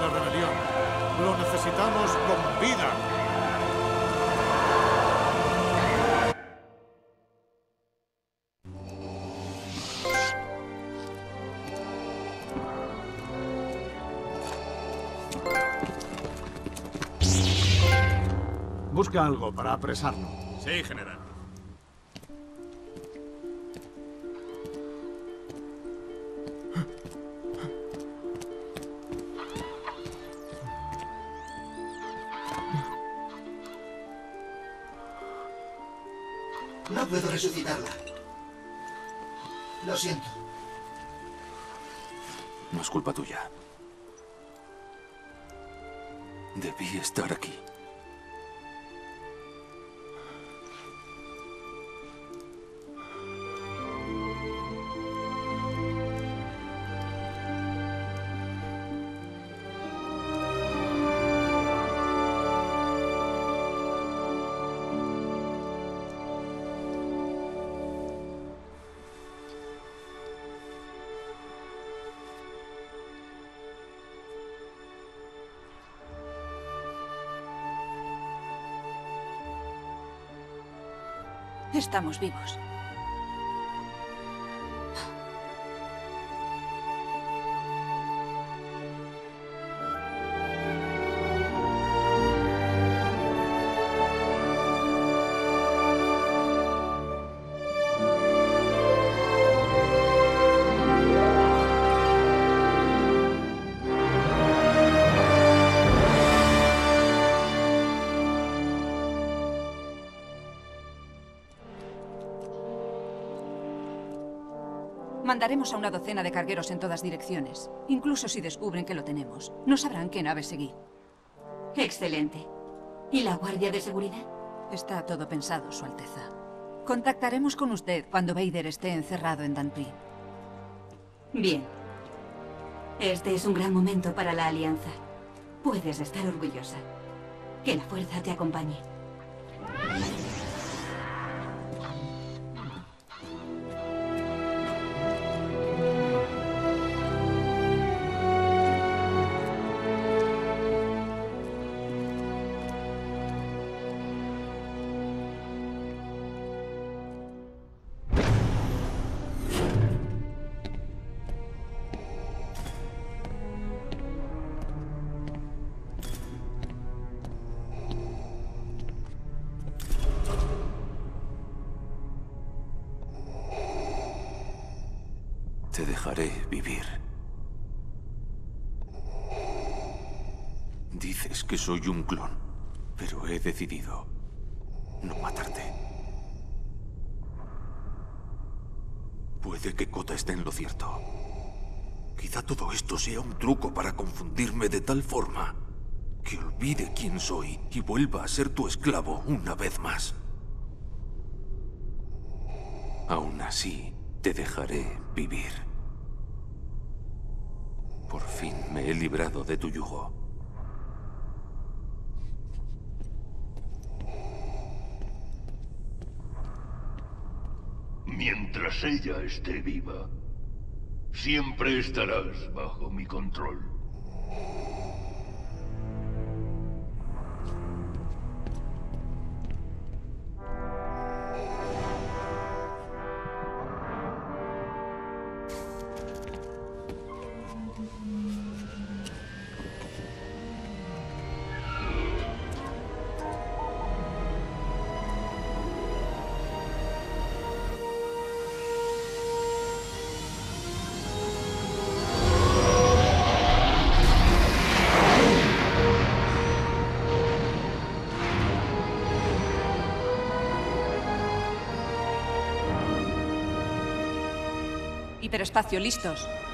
la rebelión. Lo necesitamos con vida. Busca algo para apresarlo. Sí, general. No puedo resucitarla. Lo siento. No es culpa tuya. Debí estar aquí. Estamos vivos. Mandaremos a una docena de cargueros en todas direcciones. Incluso si descubren que lo tenemos, no sabrán qué nave seguir. Excelente. ¿Y la guardia de seguridad? Está todo pensado, Su Alteza. Contactaremos con usted cuando Vader esté encerrado en Danpri. Bien. Este es un gran momento para la Alianza. Puedes estar orgullosa. Que la fuerza te acompañe. Te dejaré vivir. Dices que soy un clon, pero he decidido no matarte. Puede que Kota esté en lo cierto. Quizá todo esto sea un truco para confundirme de tal forma que olvide quién soy y vuelva a ser tu esclavo una vez más. Aún así, te dejaré vivir. Por fin me he librado de tu yugo. Mientras ella esté viva, siempre estarás bajo mi control. Hiperespacio, listos.